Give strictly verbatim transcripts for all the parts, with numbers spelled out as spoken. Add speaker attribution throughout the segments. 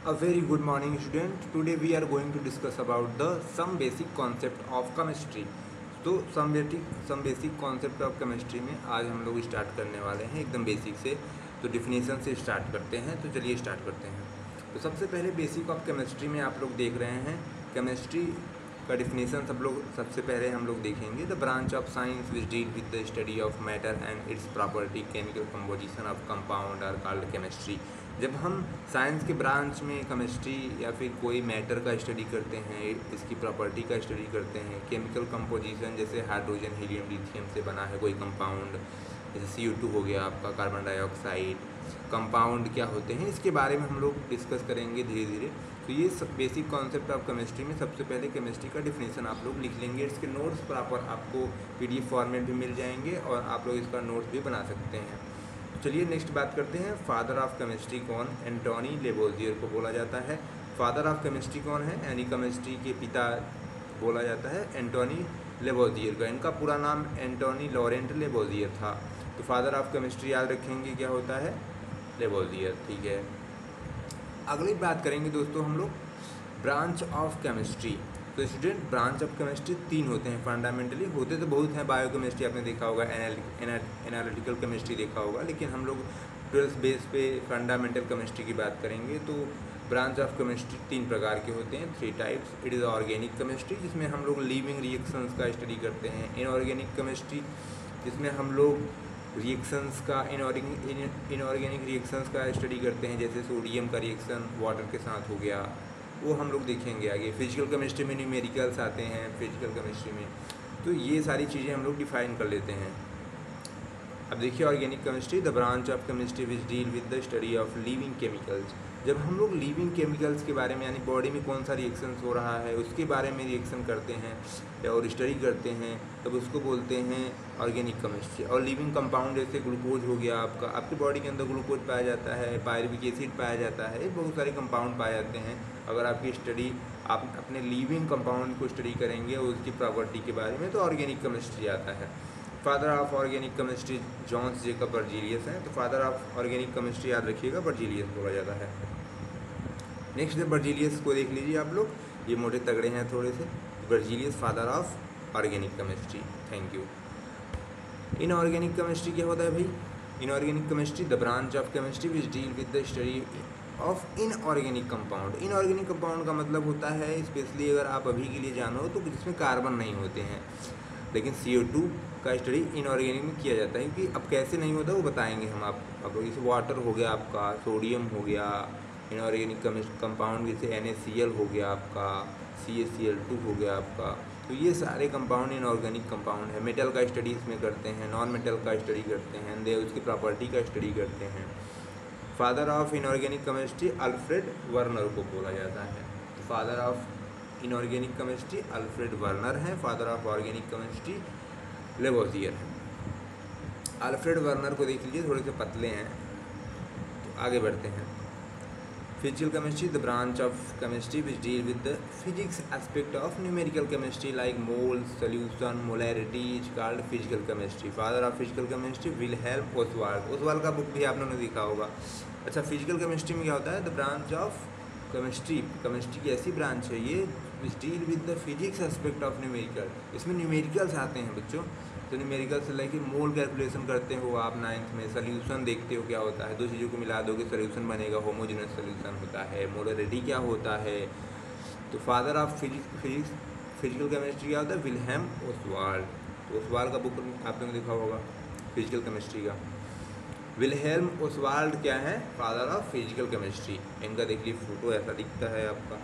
Speaker 1: A very good morning student. Today we are going to discuss about the some basic concept of chemistry. तो some basic some basic concept of chemistry में आज हम लोग start करने वाले हैं एकदम बेसिक से। तो डिफिनीशन से स्टार्ट करते हैं। तो चलिए स्टार्ट करते हैं। तो सबसे पहले बेसिक ऑफ केमिस्ट्री में आप लोग देख रहे हैं केमिस्ट्री का डिफिनीशन सब लोग सबसे पहले हम लोग देखेंगे। The branch of science which deal with the study of matter and its property chemical composition of compound are called chemistry. जब हम साइंस के ब्रांच में केमिस्ट्री या फिर कोई मैटर का स्टडी करते हैं, इसकी प्रॉपर्टी का स्टडी करते हैं, केमिकल कंपोजिशन जैसे हाइड्रोजन हीलियम लिथियम से बना है कोई कंपाउंड, जैसे सी ओ टू हो गया आपका, कार्बन डाइऑक्साइड, कंपाउंड क्या होते हैं, इसके बारे में हम लोग डिस्कस करेंगे धीरे धीरे। तो ये बेसिक कॉन्सेप्ट ऑफ केमिस्ट्री में सबसे पहले केमिस्ट्री का डिफिनेशन आप लोग लिख लेंगे। इसके नोट्स प्रॉपर आपको पीडीएफ फॉर्मेट भी मिल जाएंगे और आप लोग इसका नोट्स भी बना सकते हैं। चलिए नेक्स्ट बात करते हैं। फादर ऑफ केमिस्ट्री कौन? एंटोनी लेवोजियर को बोला जाता है। फादर ऑफ केमिस्ट्री कौन है? यानी केमिस्ट्री के पिता बोला जाता है एंटोनी लेवोजियर का। इनका पूरा नाम एंटोनी लॉरेंट लेवोजियर था। तो फादर ऑफ केमिस्ट्री याद रखेंगे क्या होता है? लेवोजियर। ठीक है, अगली बात करेंगे दोस्तों हम लोग ब्रांच ऑफ केमिस्ट्री। तो स्टूडेंट ब्रांच ऑफ केमिस्ट्री तीन होते हैं फंडामेंटली, होते तो बहुत हैं। बायो केमिस्ट्री आपने देखा होगा, एनालिटिकल केमिस्ट्री देखा होगा, लेकिन हम लोग ट्वेल्थ बेस पे फंडामेंटल केमिस्ट्री की बात करेंगे। तो ब्रांच ऑफ केमिस्ट्री तीन प्रकार के होते हैं, three types. It is organic chemistry जिसमें हम लोग लिविंग रिएक्शंस का स्टडी करते हैं। इनऑर्गेनिक केमिस्ट्री जिसमें हम लोग रिएक्शंस का इनऑर्गेनिक इनऑर्गेनिक रिएक्शंस का स्टडी करते हैं, जैसे सोडियम का रिएक्शन वाटर के साथ हो गया, वो हम लोग देखेंगे आगे। फिजिकल केमिस्ट्री में न्यूमेरिकल्स आते हैं फिजिकल केमिस्ट्री में। तो ये सारी चीज़ें हम लोग डिफाइन कर लेते हैं। अब देखिए organic chemistry, the branch of chemistry which deal with the study of living chemicals. जब हम लोग लिविंग केमिकल्स के बारे में, यानी बॉडी में कौन सा रिएक्शंस हो रहा है उसके बारे में रिएक्शन करते हैं और स्टडी करते हैं, तब उसको बोलते हैं ऑर्गेनिक केमिस्ट्री। और लिविंग कंपाउंड जैसे ग्लूकोज हो गया, आपका आपकी बॉडी के अंदर ग्लूकोज पाया जाता है, पायरुविक एसिड पाया जाता है, बहुत सारे कंपाउंड पाए जाते हैं। अगर आपकी स्टडी आप अपने लिविंग कंपाउंड को स्टडी करेंगे और उसकी प्रॉपर्टी के बारे में, तो ऑर्गेनिक केमिस्ट्री आता है। Father of organic chemistry Jons Jacob Berzelius हैं। तो फादर ऑफ ऑर्गेनिक केमिस्ट्री याद रखिएगा, बर्जीलियस बोला जाता है। नेक्स्ट बर्जीलियस को देख लीजिए आप लोग, ये मोटे तगड़े हैं थोड़े से। Berzelius father of organic chemistry. Thank you. Inorganic chemistry क्या होता है भाई? Inorganic chemistry the branch of chemistry which deal with the study of inorganic compound. Inorganic compound का मतलब होता है, स्पेशली अगर आप अभी के लिए जानो तो जिसमें कार्बन नहीं होते हैं, लेकिन सी ओ टू का स्टडी इनऑर्गेनिक में किया जाता है। क्योंकि अब कैसे नहीं होता वो बताएंगे हम आप अब जैसे वाटर हो गया आपका, सोडियम हो गया, इनऑर्गेनिक कंपाउंड जैसे एन ए सी एल हो गया आपका, सी ए सी एल टू हो गया आपका। तो ये सारे कंपाउंड इनऑर्गेनिक कंपाउंड है। मेटल का स्टडी इसमें करते हैं, नॉन मेटल का स्टडी करते हैं, दे उसकी प्रॉपर्टी का स्टडी करते हैं। Father of inorganic chemistry Alfred Werner को बोला जाता है। Father of inorganic chemistry Alfred Werner है। Father of organic chemistry Lavoisier है। अल्फ्रेड वर्नर को देख लीजिए, थोड़े से पतले हैं। तो आगे बढ़ते हैं। Physical chemistry the branch of chemistry which deal with the physics aspect of numerical chemistry like mole, solution, molarity is called physical chemistry. Father of physical chemistry Wilhelm Ostwald. Ostwald का बुक भी आप लोगों ने देखा होगा। अच्छा, physical chemistry में क्या होता है? The branch of chemistry, chemistry की ऐसी ब्रांच है ये which deal with the physics aspect of numerical. इसमें न्यूमेरिकल्स आते हैं बच्चों। तो न्यूमेरिकल से लेके मोल कैलकुलेशन करते हो आप नाइन्थ में, सोल्यूशन देखते हो क्या होता है, दो चीज़ों को मिला दोगे सोल्यूशन बनेगा, होमोजेनस सोल्यूशन होता है। मोलैरिटी क्या होता है? तो father of physics physics physical chemistry क्या होता है? Wilhelm Ostwald. तो ओसवाल्ड का बुक आप लोगों ने देखा होगा फिजिकल केमिस्ट्री का। विलहेल्म ओसवाल्ड क्या है? Father of physical chemistry. इनका देख लीजिए फोटो ऐसा दिखता है आपका।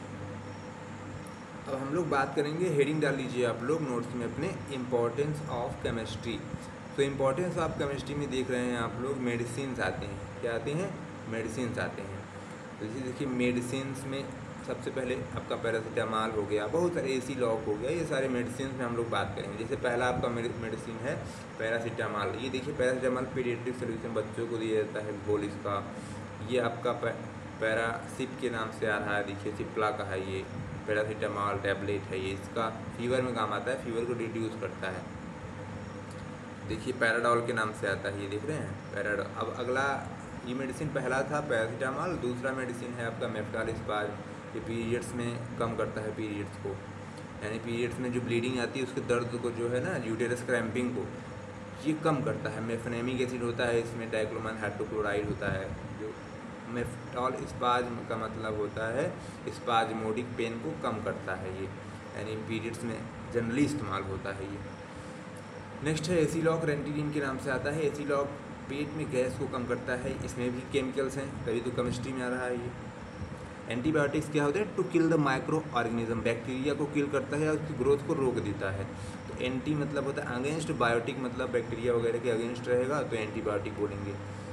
Speaker 1: अब हम लोग बात करेंगे, हेडिंग डाल लीजिए आप लोग नोट्स में अपने, इम्पोर्टेंस ऑफ केमिस्ट्री। तो इम्पोर्टेंस ऑफ केमिस्ट्री में देख रहे हैं आप लोग मेडिसिन्स आते हैं। क्या आते हैं? मेडिसिन्स आते हैं। तो जैसे देखिए मेडिसिन्स में सबसे पहले आपका पैरासीटामॉल हो गया, बहुत सारे एसी लॉक हो गया, ये सारे मेडिसिन में हम लोग बात करेंगे। जैसे पहला आपका मेडिसिन है पैरासीटामॉल। ये देखिए पैरासीटामॉल पीडियाट्रिक सोल्यूशन बच्चों को दिया जाता है घोल इसका। ये आपका पैरासिप के नाम से आ रहा है, देखिए सिप्ला का है ये पैरासीटामॉल टैबलेट है ये। इसका फीवर में काम आता है, फीवर को रिड्यूस करता है। देखिए पैराडॉल के नाम से आता है, ये देख रहे हैं पैराडॉल। अब अगला ये मेडिसिन पहला था पैरासीटामॉल, दूसरा मेडिसिन है आपका मेफ्टालिस्पाज, ये पीरियड्स में कम करता है पीरियड्स को, यानी पीरियड्स में जो ब्लीडिंग आती है उसके दर्द को जो है ना, यूटेरस क्रैम्पिंग को ये कम करता है। मेफनेमिक एसिड होता है इसमें, डाइक्लोमान हाइड्रोक्लोराइड होता है। जो मेफ्टालिस्पाज्म का मतलब होता है स्पाज्मोडिक पेन को कम करता है ये, यानी पीरियड्स में जनरली इस्तेमाल होता है ये। नेक्स्ट है एसीलॉक, रेंटिडिन के नाम से आता है। एसीलॉक पेट में गैस को कम करता है, इसमें भी केमिकल्स हैं, तभी तो केमिस्ट्री में आ रहा है ये। एंटीबायोटिक्स क्या होते हैं? To kill the microorganism, bacteria को किल करता है और उसकी ग्रोथ को रोक देता है। तो एंटी मतलब होता है अगेंस्ट, बायोटिक मतलब बैक्टीरिया वगैरह के अगेंस्ट रहेगा तो एंटीबायोटिक बोलेंगे।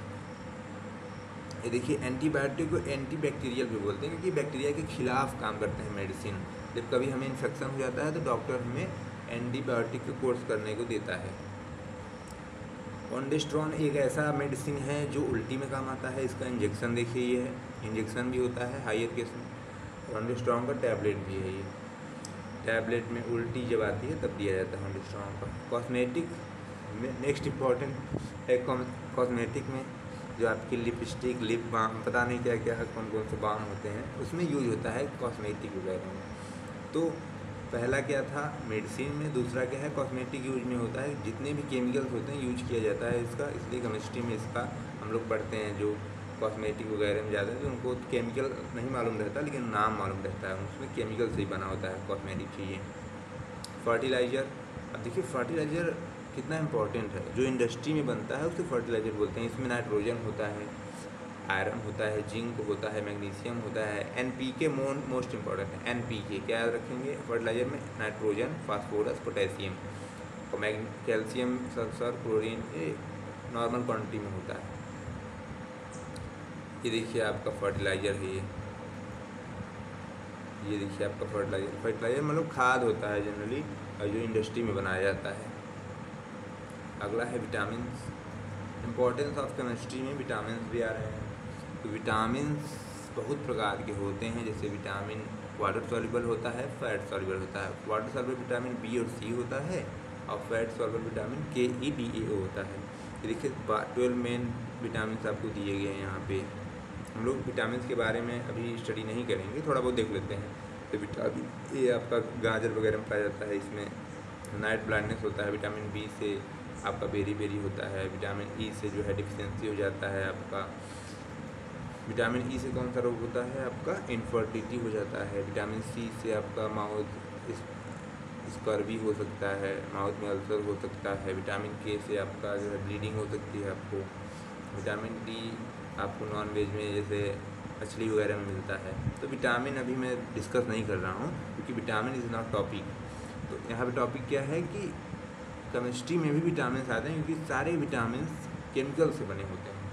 Speaker 1: ये देखिए एंटीबायोटिक को एंटी बैक्टीरियल भी बोलते हैं, क्योंकि बैक्टीरिया के खिलाफ काम करते हैं मेडिसिन। जब कभी हमें इन्फेक्शन हो जाता है तो डॉक्टर हमें एंटीबायोटिक का कोर्स करने को देता है। ऑन्डेस्ट्रॉन एक ऐसा मेडिसिन है जो उल्टी में काम आता है। इसका इंजेक्शन देखिए, ये है, इंजेक्शन भी होता है हायर केस में। ऑन्डेस्ट्रॉन का टैबलेट भी है, ये टैबलेट में उल्टी जब आती है तब दिया जाता है ऑन्डेस्ट्रॉन का। कॉस्मेटिक में नेक्स्ट इम्पॉर्टेंट है, कॉस्मेटिक में जो आपकी लिपस्टिक, लिप बाम, पता नहीं क्या क्या है, कौन कौन से बाम होते हैं उसमें यूज होता है कॉस्मेटिक वगैरह में। तो पहला क्या था मेडिसिन में, दूसरा क्या है कॉस्मेटिक यूज में होता है। जितने भी केमिकल्स होते हैं यूज किया जाता है इसका, इसलिए केमिस्ट्री में इसका हम लोग पढ़ते हैं। जो कॉस्मेटिक वगैरह में जाते हैं तो उनको केमिकल नहीं मालूम रहता, लेकिन नाम मालूम रहता है, उसमें केमिकल से ही बना होता है कॉस्मेटिक चीज़ें। फर्टिलाइज़र, अब देखिए फर्टिलाइज़र कितना इम्पोर्टेंट है, जो इंडस्ट्री में बनता है उसे फर्टिलाइज़र बोलते हैं। इसमें नाइट्रोजन होता है, आयरन होता है, जिंक होता है, मैग्नीशियम होता है, एन पी के मोन मोस्ट इम्पॉर्टेंट है। एन पी के क्या याद रखेंगे फर्टिलाइजर में? नाइट्रोजन, फास्फोरस, पोटेशियम और मैग कैल्शियम, सल्फर, क्लोरीन, ये नॉर्मल क्वांटिटी में होता है। ये देखिए आपका फर्टिलाइज़र है, ये ये देखिए आपका फर्टिलाइज़र। फर्टिलाइज़र मतलब खाद होता है जनरली, और जो इंडस्ट्री में बनाया जाता है। अगला है विटामिन। इम्पोर्टेंस ऑफ केमिस्ट्री में विटामिन भी आ रहे हैं। तो विटामिन्स बहुत प्रकार के होते हैं, जैसे विटामिन वाटर सॉल्युबल होता है, फैट सॉल्युबल होता है। वाटर सॉल्युबल विटामिन बी और सी होता है, और फैट सॉल्युबल विटामिन के ई डी ए ओ होता है। ये देखिए ट्वेल्व मेन विटामिन आपको दिए गए हैं यहाँ पे। हम लोग विटामिन के बारे में अभी स्टडी नहीं करेंगे, थोड़ा बहुत देख लेते हैं। तो विटामिन ए आपका गाजर वगैरह में पाया जाता है, इसमें नाइट ब्लाइंडनेस होता है। विटामिन बी से आपका बेरी बेरी होता है। विटामिन ई से जो है डिफिशियंसी हो जाता है आपका। विटामिन ई से कौन सा रोग होता है आपका? इनफर्टिलिटी हो जाता है। विटामिन सी से आपका माउथ स्कर्वी हो सकता है, माउथ में अल्सर हो सकता है। विटामिन के से आपका जो है ब्लीडिंग हो सकती है आपको। विटामिन डी आपको नॉन वेज में जैसे मछली वगैरह में मिलता है। तो विटामिन अभी मैं डिस्कस नहीं कर रहा हूँ, क्योंकि विटामिन इज़ नॉट टॉपिक। तो यहाँ पे टॉपिक क्या है कि केमिस्ट्री में भी विटामिन आते हैं, क्योंकि सारे विटामिन केमिकल से बने होते हैं।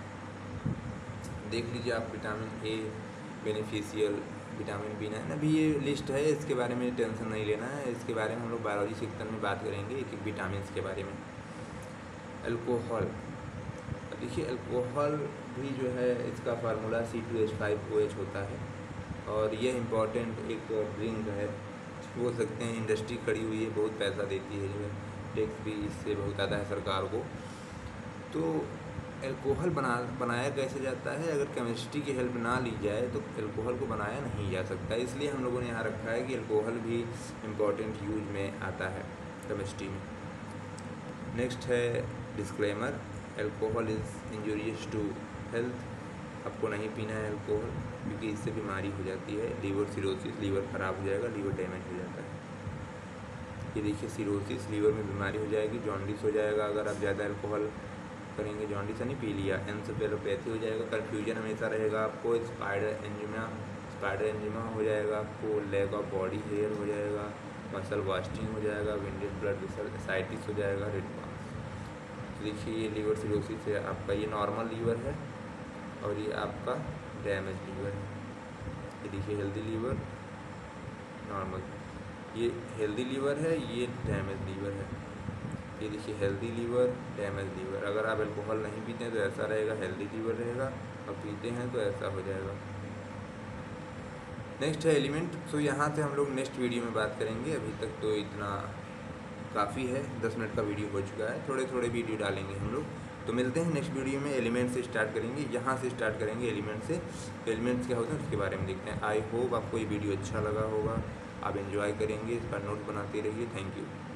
Speaker 1: देख लीजिए आप, vitamin A beneficial, vitamin B nine, अभी ये लिस्ट है, इसके बारे में टेंशन नहीं लेना है। इसके बारे में हम लोग बायोलॉजी सेक्शन में बात करेंगे एक एक विटामिन के बारे में। अल्कोहल, देखिए अल्कोहल भी जो है इसका formula C two H five O H होता है, और ये इम्पॉर्टेंट एक ड्रिंक है। बोल सकते हैं इंडस्ट्री खड़ी हुई है, बहुत पैसा देती है, जो है टैक्स भी इससे बहुत आता है सरकार को। तो अल्कोहल बना बनाया कैसे जाता है? अगर केमिस्ट्री की हेल्प ना ली जाए तो अल्कोहल को बनाया नहीं जा सकता। इसलिए हम लोगों ने यहाँ रखा है कि अल्कोहल भी इम्पॉर्टेंट यूज में आता है केमिस्ट्री में। नेक्स्ट है disclaimer, alcohol is injurious to health. आपको नहीं पीना है अल्कोहल, क्योंकि इससे बीमारी हो जाती है, लीवर सिरोसिस, लीवर ख़राब हो जाएगा, लीवर डैमेज हो जाता है। ये देखिए सिरोसिस, लीवर में बीमारी हो जाएगी, जॉन्डिस हो जाएगा अगर आप ज़्यादा अल्कोहल करेंगे। जॉन्डिस नहीं पी लिया, एन्सेफेलोपैथी हो जाएगा, कन्फ्यूजन हमेशा रहेगा आपको, स्पाइडर एंजिमा स्पाइडर एंजिमा हो जाएगा आपको, लैक ऑफ बॉडी हेयर हो जाएगा, मसल वास्टिंग हो जाएगा, विंडेड ब्लड वेसल एसाइटिस हो जाएगा, रेड पास। तो देखिए ये लीवर सिरोसिस है आपका, ये नॉर्मल लीवर है और ये आपका डैमेज लीवर है। ये देखिए हेल्दी लीवर, नॉर्मल, ये हेल्दी लीवर है, ये डैमेज लीवर है। ये देखिए हेल्दी लीवर, डैमेज लीवर। अगर आप अल्कोहल नहीं पीते हैं तो ऐसा रहेगा, हेल्दी लीवर रहेगा, और पीते हैं तो ऐसा हो जाएगा। नेक्स्ट है एलिमेंट। सो यहाँ से हम लोग नेक्स्ट वीडियो में बात करेंगे। अभी तक तो इतना काफ़ी है, दस मिनट का वीडियो हो चुका है, थोड़े थोड़े वीडियो डालेंगे हम लोग। तो मिलते हैं नेक्स्ट वीडियो में। एलिमेंट से स्टार्ट करेंगे, यहाँ से स्टार्ट करेंगे एलिमेंट से। एलिमेंट्स क्या होते हैं उसके बारे में देखते हैं। आई होप आपको ये वीडियो अच्छा लगा होगा, आप एंजॉय करेंगे, इसका नोट बनाते रहिए। Thank you.